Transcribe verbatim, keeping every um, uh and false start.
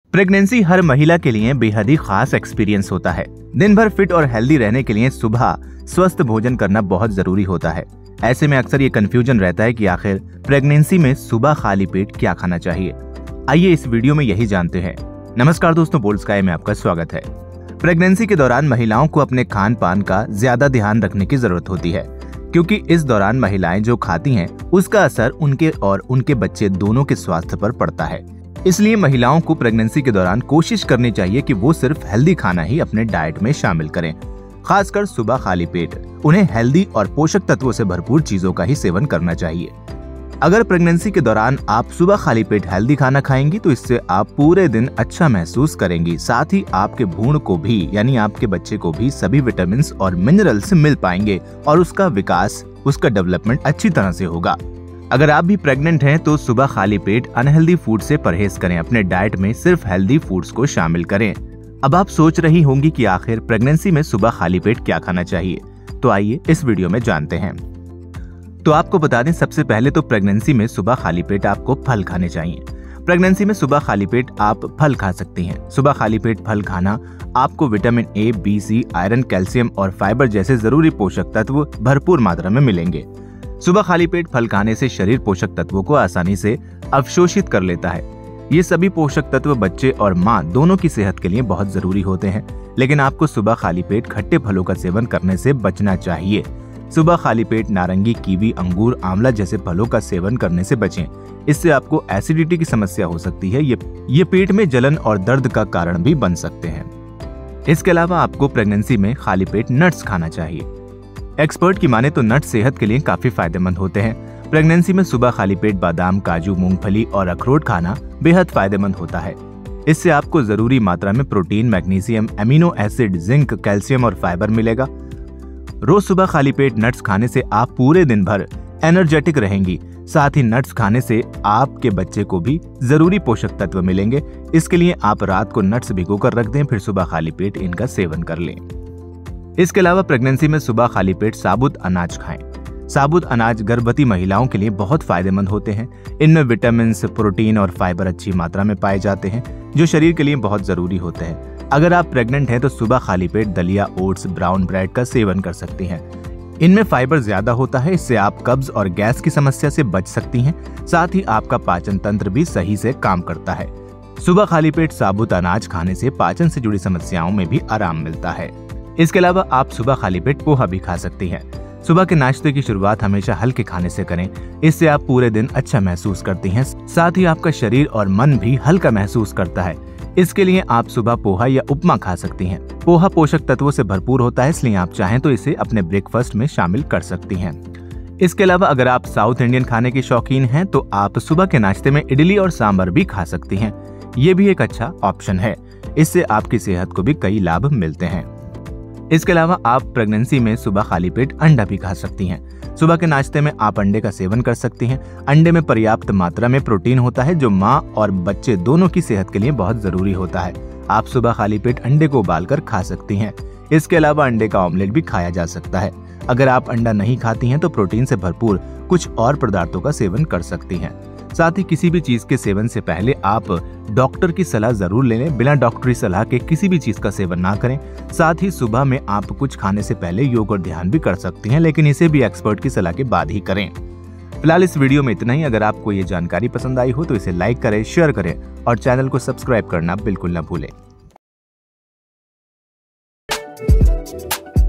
Pregnancy हर महिला के लिए बेहद ही खास एक्सपीरियंस होता है। दिन भर फिट और हेल्दी रहने के लिए सुबह स्वस्थ भोजन करना बहुत जरूरी होता है। ऐसे में अक्सर ये कंफ्यूजन रहता है कि आखिर प्रेगनेंसी में सुबह खाली पेट क्या खाना चाहिए। आइए इस वीडियो में यही जानते हैं। नमस्कार दोस्तों, बोल्ड स्काई में आपका स्वागत है। प्रेगनेंसी के दौरान महिलाओं को अपने खान पान का ज्यादा ध्यान रखने की जरूरत होती है, क्योंकि इस दौरान महिलाएं जो खाती हैं उसका असर उनके और उनके बच्चे दोनों के स्वास्थ्य पर पड़ता है। इसलिए महिलाओं को प्रेगनेंसी के दौरान कोशिश करनी चाहिए कि वो सिर्फ हेल्दी खाना ही अपने डाइट में शामिल करें, खासकर सुबह खाली पेट। उन्हें हेल्दी और पोषक तत्वों से भरपूर चीजों का ही सेवन करना चाहिए। अगर प्रेगनेंसी के दौरान आप सुबह खाली पेट हेल्दी खाना खाएंगी तो इससे आप पूरे दिन अच्छा महसूस करेंगी। साथ ही आपके भ्रूण को भी यानी आपके बच्चे को भी सभी विटामिन और मिनरल्स मिल पाएंगे और उसका विकास, उसका डेवलपमेंट अच्छी तरह से होगा। अगर आप भी प्रेग्नेंट हैं तो सुबह खाली पेट अनहेल्दी फूड से परहेज करें। अपने डाइट में सिर्फ हेल्दी फूड्स को शामिल करें। अब आप सोच रही होंगी कि आखिर प्रेगनेंसी में सुबह खाली पेट क्या खाना चाहिए, तो आइए इस वीडियो में जानते हैं। तो आपको बता दें, सबसे पहले तो प्रेगनेंसी में सुबह खाली पेट आपको फल खाने चाहिए। प्रेगनेंसी में सुबह खाली पेट आप फल खा सकती हैं। सुबह खाली पेट फल खाना आपको vitamin A, B, C, iron, calcium और फाइबर जैसे जरूरी पोषक तत्व भरपूर मात्रा में मिलेंगे। सुबह खाली पेट फल खाने से शरीर पोषक तत्वों को आसानी से अवशोषित कर लेता है। ये सभी पोषक तत्व बच्चे और माँ दोनों की सेहत के लिए बहुत जरूरी होते हैं, लेकिन आपको सुबह खाली पेट खट्टे फलों का सेवन करने से बचना चाहिए। सुबह खाली पेट नारंगी, कीवी, अंगूर, आंवला जैसे फलों का सेवन करने से बचें। इससे आपको एसिडिटी की समस्या हो सकती है। ये ये पेट में जलन और दर्द का कारण भी बन सकते हैं। इसके अलावा आपको प्रेगनेंसी में खाली पेट नट्स खाना चाहिए। एक्सपर्ट की माने तो नट्स सेहत के लिए काफी फायदेमंद होते हैं। प्रेगनेंसी में सुबह खाली पेट बादाम, काजू, मूंगफली और अखरोट खाना बेहद फायदेमंद होता है। इससे आपको जरूरी मात्रा में protein, magnesium, amino acid, zinc, calcium और फाइबर मिलेगा। रोज सुबह खाली पेट नट्स खाने से आप पूरे दिन भर एनर्जेटिक रहेंगी। साथ ही नट्स खाने से आपके बच्चे को भी जरूरी पोषक तत्व मिलेंगे। इसके लिए आप रात को नट्स भिगो कर रख दें, फिर सुबह खाली पेट इनका सेवन कर लें। इसके अलावा प्रेगनेंसी में सुबह खाली पेट साबुत अनाज खाएं। साबुत अनाज गर्भवती महिलाओं के लिए बहुत फायदेमंद होते हैं। इनमें विटामिन, प्रोटीन और फाइबर अच्छी मात्रा में पाए जाते हैं, जो शरीर के लिए बहुत जरूरी होते हैं। अगर आप प्रेग्नेंट हैं तो सुबह खाली पेट दलिया, ओट्स, ब्राउन ब्रेड का सेवन कर सकती हैं। इनमें फाइबर ज्यादा होता है, इससे आप कब्ज और गैस की समस्या से बच सकती हैं। साथ ही आपका पाचन तंत्र भी सही से काम करता है। सुबह खाली पेट साबुत अनाज खाने से पाचन से जुड़ी समस्याओं में भी आराम मिलता है। इसके अलावा आप सुबह खाली पेट पोहा भी खा सकती हैं। सुबह के नाश्ते की शुरुआत हमेशा हल्के खाने से करें। इससे आप पूरे दिन अच्छा महसूस करती हैं। साथ ही आपका शरीर और मन भी हल्का महसूस करता है। इसके लिए आप सुबह पोहा या उपमा खा सकती हैं। पोहा पोषक तत्वों से भरपूर होता है, इसलिए आप चाहें तो इसे अपने ब्रेकफास्ट में शामिल कर सकती हैं। इसके अलावा अगर आप साउथ इंडियन खाने के शौकीन हैं तो आप सुबह के नाश्ते में इडली और सांभर भी खा सकती हैं। ये भी एक अच्छा ऑप्शन है। इससे आपकी सेहत को भी कई लाभ मिलते हैं। इसके अलावा आप प्रेगनेंसी में सुबह खाली पेट अंडा भी खा सकती हैं। सुबह के नाश्ते में आप अंडे का सेवन कर सकती हैं। अंडे में पर्याप्त मात्रा में प्रोटीन होता है, जो माँ और बच्चे दोनों की सेहत के लिए बहुत जरूरी होता है। आप सुबह खाली पेट अंडे को उबालकर खा सकती हैं। इसके अलावा अंडे का ऑमलेट भी खाया जा सकता है। अगर आप अंडा नहीं खाती हैं तो प्रोटीन से भरपूर कुछ और पदार्थों का सेवन कर सकती हैं। साथ ही किसी भी चीज के सेवन से पहले आप डॉक्टर की सलाह जरूर ले लें। बिना डॉक्टरी सलाह के किसी भी चीज का सेवन ना करें। साथ ही सुबह में आप कुछ खाने से पहले योग और ध्यान भी कर सकती हैं, लेकिन इसे भी एक्सपर्ट की सलाह के बाद ही करें। फिलहाल इस वीडियो में इतना ही। अगर आपको ये जानकारी पसंद आई हो तो इसे लाइक करें, शेयर करें और चैनल को सब्सक्राइब करना बिल्कुल न भूलें।